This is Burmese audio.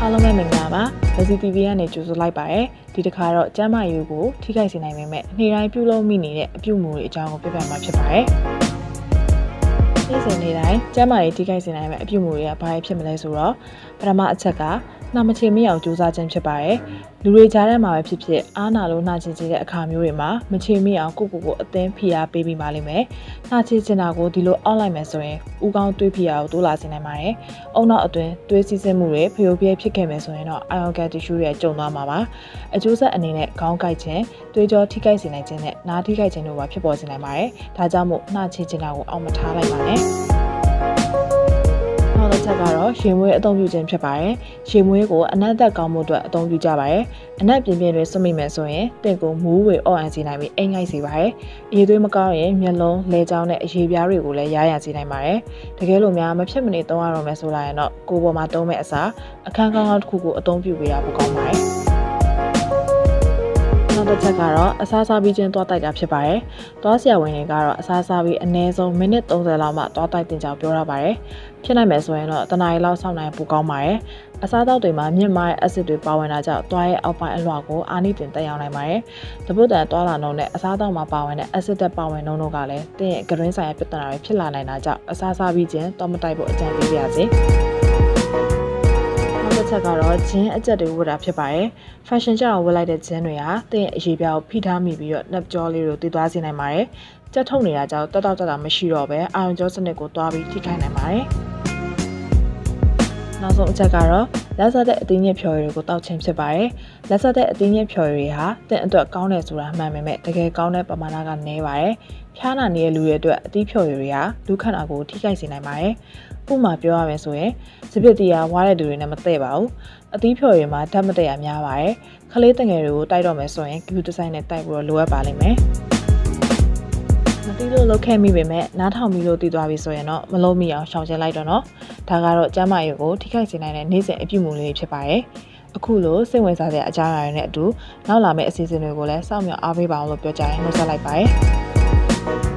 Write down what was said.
အားလုံးပဲမင်္ဂလာပါ။ TV ကနေကြိုဆိုလိုက်ပါရယ်။ဒီတစ်ခါတော့ကျမ်းမာရေးကိုထိခိုက်စေနိုင်ပေမဲ့နေ့တိုင်းပြုလုပ်မိနေတဲ့အပြုအမူတွေအကြောင်းကိုပြပြမှာဖြစ်ပါတယ်။နေ့စဉ်နေ့တိုင်းကျမ်းမာရေးထိခိုက်စေနိုင်မဲ့အပြုအမူတွေကဘာတွေဖြစ်မလဲဆိုတော့ပထမအချက်ကနှာမချေမိအောင်ကြိုးစားခြင်းဖြစ်ပါတယ်။လူတွေကြားထဲမှာပဲဖြစ်ဖြစ်အားနာလို့နှာချေချေတဲ့အခါမျိုးတွေမှာမချေမိအောင်ကိုအသင်းဖိအားပေးပြီးမှလိမ့်မယ်။နှာချေချင်တာကိုဒီလိုအောက်လိုက်မယ်ဆိုရင်ဥကောင်းတွေးဖိအားကိုတိုးလာစေနိုင်ပါတယ်။အုံနောက်အတွင်းတွေးစီးဆင်းမှုတွေဖျို့ဖျဲဖြစ်ခဲ့မယ်ဆိုရင်တော့အာယောဂတ်တီရှူတွေကျုံသွားမှာပါ။အကျိုးဆက်အနေနဲ့ခေါင်းကိုက်ခြင်းတွေးကြောထိခိုက်စေနိုင်ခြင်းနဲ့နားထိခိုက်ခြင်းတို့ပါဖြစ်ပေါ်စေနိုင်ပါတယ်။ဒါကြောင့်မို့နှာချေချင်တာကိုအောက်မထားလိုက်ပါနဲ့။နောက်တစ်ချက်ကတော့ရေမွေးအသုံးပြုခြင်းဖြစ်ပါတယ်။ရေမွေးကိုအနံ့သက်ကောင်းမှုအတွက်အသုံးပြုကြပါတယ်။အနံ့ပြင်းပြင်းတွေဆွမိမယ်ဆိုရင်တင့်ကိုမူးဝေအော့အန်စေနိုင်ပြီးအိမ်ငိုက်စေပါတယ်။အရည်သွေးမကောင်းရင်မျက်လုံးလဲချောင်းနဲ့အရေပြားတွေကိုလည်းရရစေနိုင်ပါတယ်။တကယ်လို့များမဖြစ်မနေသုံးရတော့မယ်ဆိုလာရင်တော့ကိုယ်ပေါ်မှာသုံးမဲ့အစားအခန်းကောင်းတစ်ခုကိုအသုံးပြုပေးရဖို့ကောင်းပါတယ်။နောက်တစ်ချက်ကတော့အစားစားပြီးချင်းသွားတိုက်တာဖြစ်ပါတယ်။သွားဆရာဝန်တွေကတော့အစားစားပြီးအနည်းဆုံးမိနစ်30လောက်မှသွားတိုက်တင်ကြောင်းပြောရပါတယ်။ဖြစ်နိုင်မယ်ဆိုရင်တော့တနားရီလောက်စောင့်နိုင်ပိုကောင်းပါတယ်။အစားအသောက်တွေမှာမြင့်မားတဲ့အက်ဆစ်တွေပါဝင်တာကြောင့်သွားရဲ့အောက်ပိုင်းအလွှာကိုအာနိသင်တက်ရောက်နိုင်ပါတယ်။တပုတ်တန်သွားလာနှုန်းနဲ့အစားအသောက်မှာပါဝင်တဲ့အက်ဆစ်တက်ပါဝင်နှုန်းတို့ကလည်းတင်းရဲ့ဂရင်းဆိုင်ရာပြဿနာတွေဖြစ်လာနိုင်တာကြောင့်အစားစားပြီးချင်းတော့မတိုက်ဖို့အကြံပေးပါရစေ။တစ်ချက်ကတော့ဂျင်းအကျက်တွေဝတ်တာဖြစ်ပါတယ်။ fashion ကြောင့်ဝတ်လိုက်တဲ့ဂျင်းတွေဟာတင်းရဲ့အရေးပြားကိုဖိထားမိပြီးတော့နှပ်ကြောလေးတွေတည်သွားစေနိုင်ပါတယ်။ကြက်ထုတ်နေတာကြောင့်တက်တာမရှိတော့ပဲအာရုံကြောစနစ်ကိုတွားပြီးထိခိုက်နိုင်ပါတယ်။နောက်ဆုံးအချက်ကတော့လက်ဆက်တဲ့အသီးညစ်ဖြော်ရည်တွေကိုတောက်ခြင်းဖြစ်ပါတယ်။လက်ဆက်တဲ့အသီးညစ်ဖြော်ရည်ဟာတင်းအတွက်ကောင်းတယ်ဆိုတာမှန်ပေမဲ့တကယ်ကောင်းတဲ့ပမာဏကနည်းပါတယ်။ဖျားနာနေတဲ့လူတွေအတွက်အသီးဖြော်ရည်တွေဟာလူခန္ဓာကိုယ်ထိခိုက်စေနိုင်ပါတယ်။ဥပမာပြောရမယ်ဆိုရင်စပစ်တီးဝါးတဲ့သူတွေနဲ့မတည့်ပါဘူးအသီးဖြော်ရည်မှာဓာတ်မတည့်ရများပါတယ်ခလေးတငယ်တွေကိုတိုက်တော့မယ်ဆိုရင်ကပြူဒီဇိုင်းနဲ့တိုက်ပြီးတော့လိုအပ်ပါလိမ့်မယ်မသိလို့လုပ်ခဲ့မိပေမဲ့နားထောင်ပြီးလို့တည်သွားပြီဆိုရင်တော့မလုံးမိအောင်ရှောင်ကျဉ်လိုက်တော့နော်ဒါကတော့ကျန်းမာရေးကိုထိခိုက်စေနိုင်တဲ့နေ့စဉ်အပြုအမူလေးဖြစ်ပါတယ်အခုလိုစိတ်ဝင်စားတဲ့အကြောင်းအရာတွေနဲ့အတူနောက်လာမယ့်အစီအစဉ်တွေကိုလည်းစောင့်မျှော်အားပေးပါအောင်လို့ပြောကြရင်နှုတ်ဆက်လိုက်ပါတယ်